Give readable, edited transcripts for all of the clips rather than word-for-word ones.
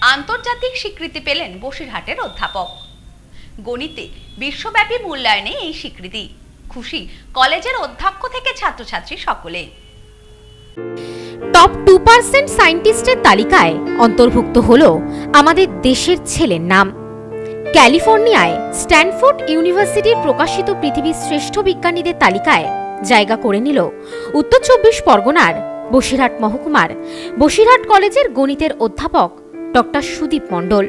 আন্তর্জাতিক স্বীকৃতি পেলেন বসিরহাটের অধ্যাপক। গণিতে বিশ্বব্যাপী মূল্যায়নে এই স্বীকৃতি। খুশি কলেজের অধ্যক্ষ থেকে ছাত্রছাত্রী সকলে। টপ 2% সায়েন্টিস্টের তালিকায় অন্তর্ভুক্ত হলো আমাদের দেশের ছেলের নাম। ক্যালিফোর্নিয়ায় স্ট্যানফোর্ড ইউনিভার্সিটির প্রকাশিত পৃথিবীর শ্রেষ্ঠ বিজ্ঞানীদের তালিকায় জায়গা করে নিল উত্তর 24 পরগনার বসিরহাট মহকুমার বসিরহাট কলেজের গণিতের অধ্যাপক ডক্টর সুদীপ মণ্ডল।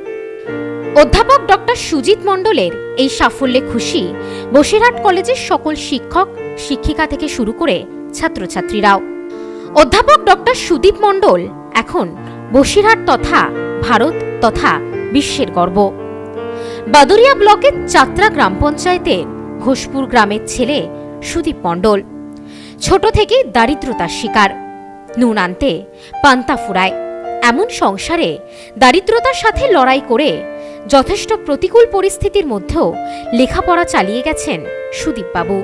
অধ্যাপক ডক্টর সুজিত মণ্ডলের এই সাফল্যে খুশি বসিরহাট কলেজের সকল শিক্ষক শিক্ষিকা থেকে শুরু করে ছাত্রছাত্রীরাও। অধ্যাপক ডক্টর সুদীপ মণ্ডল এখন বসিরহাট তথা ভারত তথা বিশ্বের গর্ব। বাদুরিয়া ব্লকের চাত্রা গ্রাম পঞ্চায়েতের ঘোষপুর গ্রামের ছেলে সুদীপ মণ্ডল ছোট থেকেই দারিদ্রতার শিকার। নুন আনতে পান্তা ফুরায় এমন সংসারে দারিদ্রতার সাথে লড়াই করে যথেষ্ট প্রতিকূল পরিস্থিতির মধ্যেও লেখাপড়া চালিয়ে গেছেন সুদীপবাবু।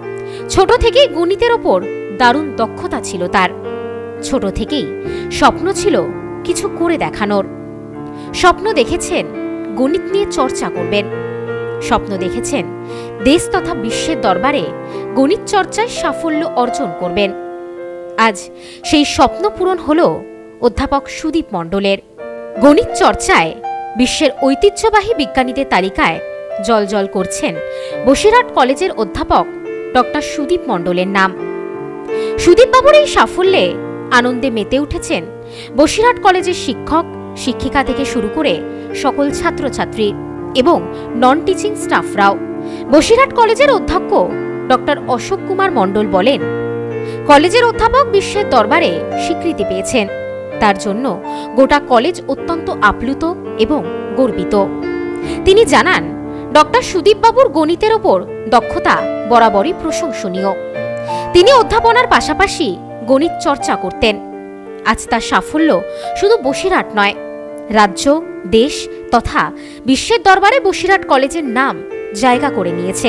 ছোট থেকেই গণিতের ওপর দারুণ দক্ষতা ছিল তার। ছোট থেকেই স্বপ্ন ছিল কিছু করে দেখানোর। স্বপ্ন দেখেছেন গণিত নিয়ে চর্চা করবেন। স্বপ্ন দেখেছেন দেশ তথা বিশ্বের দরবারে গণিত চর্চায় সাফল্য অর্জন করবেন। আজ সেই স্বপ্ন পূরণ হল অধ্যাপক সুদীপ মণ্ডলের। গণিত চর্চায় বিশ্বের ঐতিহ্যবাহী বিজ্ঞানীদের তালিকায় জলজল করছেন বসিরহাট কলেজের অধ্যাপক ডক্টর সুদীপ মণ্ডলের নাম। সুদীপবাবুর এই সাফল্যে আনন্দে মেতে উঠেছেন বসিরহাট কলেজের শিক্ষক শিক্ষিকা থেকে শুরু করে সকল ছাত্রছাত্রী এবং নন টিচিং স্টাফরাও। বসিরহাট কলেজের অধ্যক্ষ ডক্টর অশোক কুমার মণ্ডল বলেন, কলেজের অধ্যাপক বিশ্বের দরবারে স্বীকৃতি পেয়েছেন, তার জন্য গোটা কলেজ অত্যন্ত আপ্লুত এবং গর্বিত। তিনি জানান, ডক্টর সুদীপবাবুর গণিতের ওপর দক্ষতা বরাবরই প্রশংসনীয়। তিনি অধ্যাপনার পাশাপাশি গণিত চর্চা করতেন। আজ তার সাফল্য শুধু বসিরহাট নয়, রাজ্য দেশ তথা বিশ্বের দরবারে বসিরহাট কলেজের নাম জায়গা করে নিয়েছে।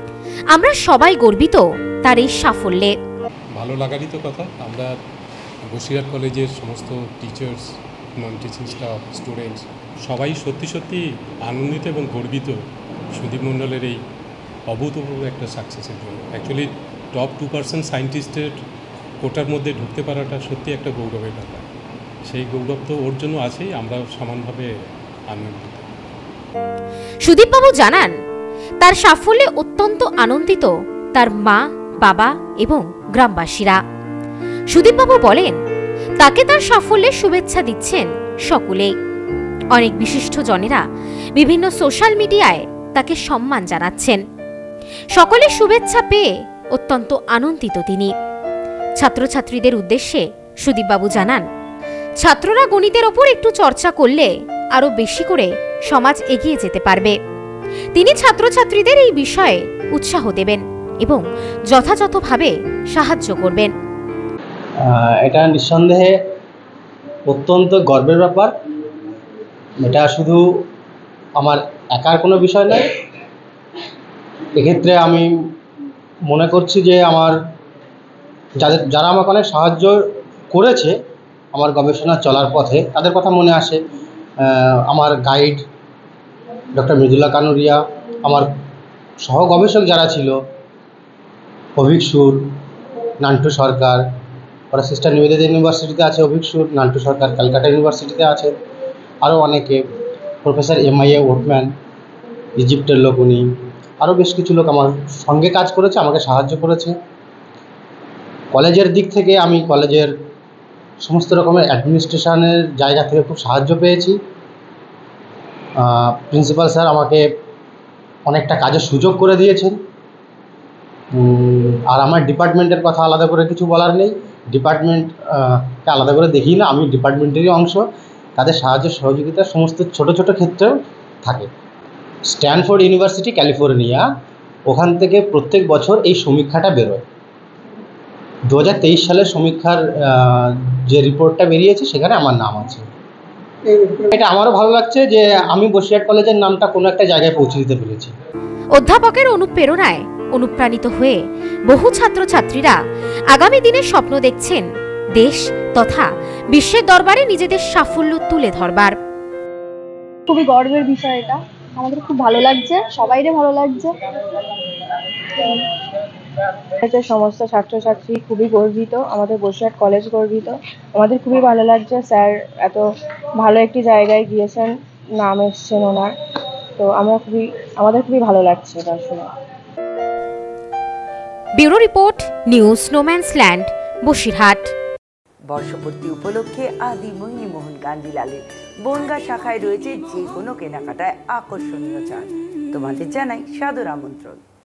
আমরা সবাই গর্বিত তার এই সাফল্যে। ভালো লাগারই তো কথা। আমরা বসিরহাট কলেজের সমস্ত teachers, non teaching staff, students সবাই সত্যি সত্যি আনন্দিত এবং গর্বিত সুদীপ মণ্ডলের এই অভূতপূর্ব একটা সাকসেসের জন্য। অ্যাকচুয়ালি টপ 2% সায়েন্টিস্টের কোটার মধ্যে ঢুকতে পারাটা সত্যি একটা গৌরবের ব্যাপার। সেই গৌরব তো ওর জন্য আছেই, আমরা সমানভাবে আনন্দিত। সুদীপবাবু জানান, তার সাফল্যে অত্যন্ত আনন্দিত তার মা, বাবা এবং গ্রামবাসীরা। সুদীপবাবু বলেন, তাকে তার সাফল্যের শুভেচ্ছা দিচ্ছেন সকলেই। অনেক বিশিষ্ট জনেরা বিভিন্ন সোশ্যাল মিডিয়ায় তাকে সম্মান জানাচ্ছেন। সকলের শুভেচ্ছা পেয়ে অত্যন্ত আনন্দিত তিনি। ছাত্রছাত্রীদের উদ্দেশ্যে সুদীপবাবু জানান, ছাত্ররা গণিতের ওপর একটু চর্চা করলে আরো বেশি করে সমাজ এগিয়ে যেতে পারবে। তিনি ছাত্রছাত্রীদের এই বিষয়ে উৎসাহ দেবেন এবং যথাযথভাবে সাহায্য করবেন। এটা নিঃসন্দেহে অত্যন্ত গর্বের ব্যাপার। এটা শুধু আমার একার কোনো বিষয় নয়। এক্ষেত্রে আমি মনে করছি যে যারা আমাকে অনেক সাহায্য করেছে আমার গবেষণা চলার পথে, তাদের কথা মনে আসে। আমার গাইড ডক্টর মৃদুলা কানুরিয়া, আমার সহ গবেষক যারা ছিল, অভিক সুর, নান্টু সরকার, ওরা সিস্টার নিবেদিতা ইউনিভার্সিটিতে আছে অভিক সুর, নান্টু সরকার ক্যালকাটা ইউনিভার্সিটিতে আছে, আরও অনেকে, প্রফেসর MIA ওটম্যান, ইজিপ্টের লোক উনি, আরও বেশ কিছু লোক আমার সঙ্গে কাজ করেছে, আমাকে সাহায্য করেছে। কলেজের দিক থেকে আমি কলেজের সমস্ত রকমের অ্যাডমিনিস্ট্রেশনের জায়গা থেকে খুব সাহায্য পেয়েছি। প্রিন্সিপাল স্যার আমাকে অনেকটা কাজের সুযোগ করে দিয়েছেন। আর আমার ডিপার্টমেন্টের কথা আলাদা করে কিছু বলার নেই। ডিপার্টমেন্টকে আলাদা করে দেখি না, আমি ডিপার্টমেন্টেরই অংশ। তাদের সাহায্য সহযোগিতা সমস্ত ছোট ছোট ক্ষেত্রেও থাকে। স্ট্যানফোর্ড ইউনিভার্সিটি ক্যালিফোর্নিয়া, ওখান থেকে প্রত্যেক বছর এই সমীক্ষাটা বেরোয়। 2023 সালের সমীক্ষার যে রিপোর্টটা বেরিয়েছে সেখানে আমার নাম আছে। এটা আমারও ভালো লাগছে যে আমি বসিরহাট কলেজের নামটা কোনো একটা জায়গায় পৌঁছে দিতে পেরেছি। অধ্যাপকের অনুপ্রেরণায় অনুপ্রাণিত হয়ে বহু ছাত্রছাত্রীরা আগামী দিনের স্বপ্ন দেখছেন দেশ তথা বিশ্বের দরবারে নিজেদের সাফল্য তুলে ধরবার। খুবই গর্বের বিষয় এটা, আমাদের খুব ভালো লাগছে, সবাইরে ভালো লাগছে। সমস্ত ছাত্রছাত্রী খুবই গর্বিত, আমাদের বসিরহাট কলেজ গর্বিত, আমাদের খুবই ভালো লাগছে। স্যার এত ভালো একটি জায়গায় গিয়েছেন, নাম এসছেন ওনার, তো আমাদের খুবই ভালো লাগছে এটা শুনে। Bureau report, news no man's land, Basirhat. বর্ষপূর্তি উপলক্ষে আদি মোহিনীমোহন গান্ধীলালের বনগাঁ শাখায় রয়েছে যে কোনো কেনাকাটায় আকর্ষণীয় ছাড়। তোমাদের জানাই সাদর আমন্ত্রণ।